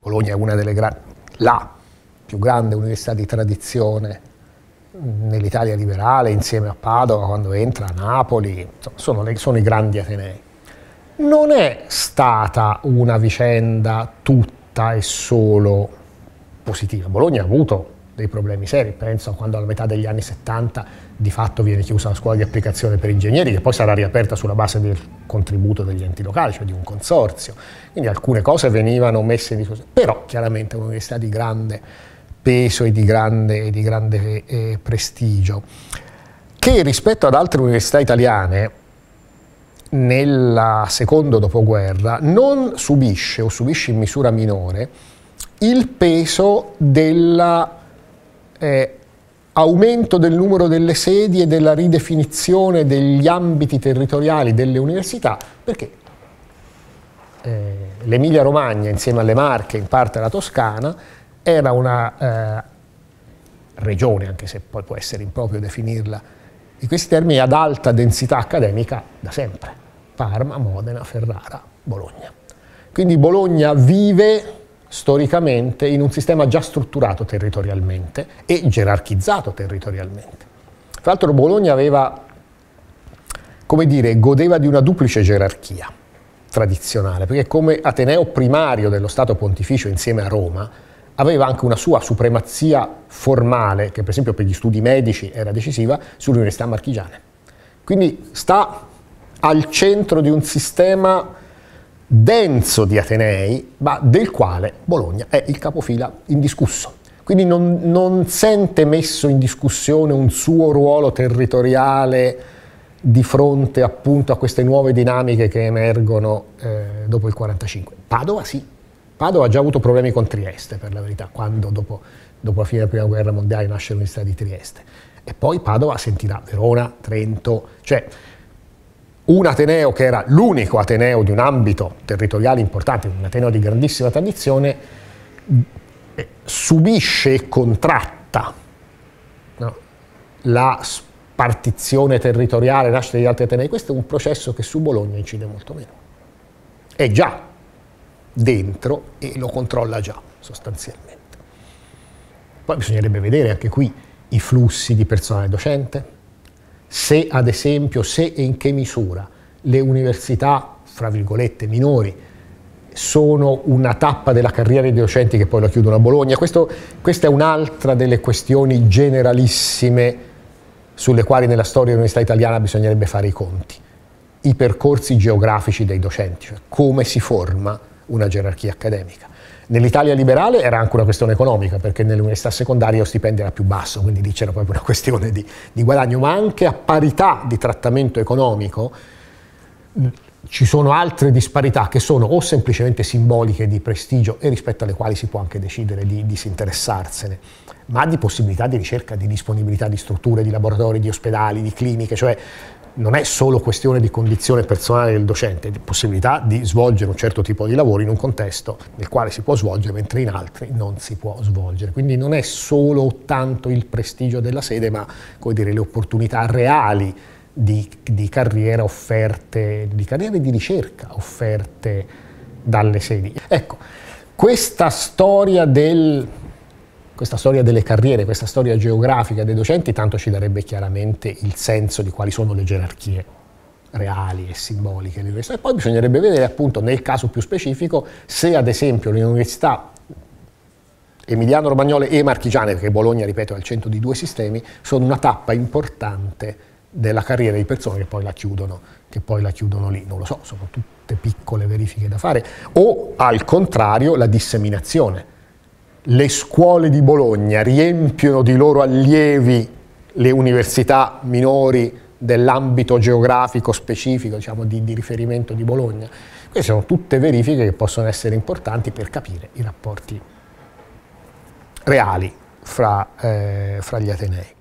Bologna è una delle la più grande università di tradizione nell'Italia liberale, insieme a Padova, quando entra a Napoli, sono i grandi atenei. Non è stata una vicenda tutta e solo positiva. Bologna ha avuto dei problemi seri, penso a quando alla metà degli anni 70 di fatto viene chiusa la scuola di applicazione per ingegneri, che poi sarà riaperta sulla base del contributo degli enti locali, cioè di un consorzio. Quindi alcune cose venivano messe in discussione, però chiaramente è un'università di grande peso e di grande prestigio, che rispetto ad altre università italiane nel secondo dopoguerra non subisce, o subisce in misura minore, il peso dell'aumento del numero delle sedi e della ridefinizione degli ambiti territoriali delle università, perché l'Emilia Romagna, insieme alle Marche, in parte la Toscana, era una regione, anche se poi può essere improprio definirla in questi termini, ad alta densità accademica da sempre. Parma, Modena, Ferrara, Bologna. Quindi Bologna vive storicamente in un sistema già strutturato territorialmente e gerarchizzato territorialmente. Tra l'altro Bologna aveva, come dire, godeva di una duplice gerarchia tradizionale, perché come ateneo primario dello Stato Pontificio insieme a Roma aveva anche una sua supremazia formale, che per esempio per gli studi medici era decisiva, sulle università marchigiane. Quindi sta al centro di un sistema denso di atenei, ma del quale Bologna è il capofila indiscusso. Quindi non sente messo in discussione un suo ruolo territoriale di fronte appunto a queste nuove dinamiche che emergono dopo il 45. Padova sì. Padova ha già avuto problemi con Trieste, per la verità, quando dopo la fine della Prima Guerra Mondiale nasce l'Università di Trieste. E poi Padova sentirà Verona, Trento, cioè un ateneo che era l'unico ateneo di un ambito territoriale importante, un ateneo di grandissima tradizione, subisce e contratta, no, la spartizione territoriale, nascita di altri atenei. Questo è un processo che su Bologna incide molto meno. È già dentro e lo controlla già sostanzialmente. Poi bisognerebbe vedere anche qui i flussi di personale docente, se ad esempio, se e in che misura le università, fra virgolette, minori, sono una tappa della carriera dei docenti che poi la chiudono a Bologna. Questa è un'altra delle questioni generalissime sulle quali nella storia dell'università italiana bisognerebbe fare i conti. I percorsi geografici dei docenti, cioè come si forma una gerarchia accademica. Nell'Italia liberale era anche una questione economica, perché nell'università secondaria lo stipendio era più basso, quindi lì c'era proprio una questione di guadagno, ma anche a parità di trattamento economico ci sono altre disparità che sono o semplicemente simboliche di prestigio e rispetto alle quali si può anche decidere di disinteressarsene, ma di possibilità di ricerca, di disponibilità di strutture, di laboratori, di ospedali, di cliniche, cioè non è solo questione di condizione personale del docente, di possibilità di svolgere un certo tipo di lavoro in un contesto nel quale si può svolgere, mentre in altri non si può svolgere. Quindi non è solo tanto il prestigio della sede, ma, come dire, le opportunità reali di carriera offerte, di carriere di ricerca offerte dalle sedi. Ecco, questa storia delle carriere, questa storia geografica dei docenti tanto ci darebbe chiaramente il senso di quali sono le gerarchie reali e simboliche dell'università. E poi bisognerebbe vedere appunto nel caso più specifico se ad esempio le università emiliano-romagnole e marchigiane, perché Bologna, ripeto, è al centro di due sistemi, sono una tappa importante della carriera di persone che poi la chiudono lì. Non lo so, sono tutte piccole verifiche da fare. O al contrario la disseminazione. Le scuole di Bologna riempiono di loro allievi le università minori dell'ambito geografico specifico, diciamo, di riferimento di Bologna. Queste sono tutte verifiche che possono essere importanti per capire i rapporti reali fra gli atenei.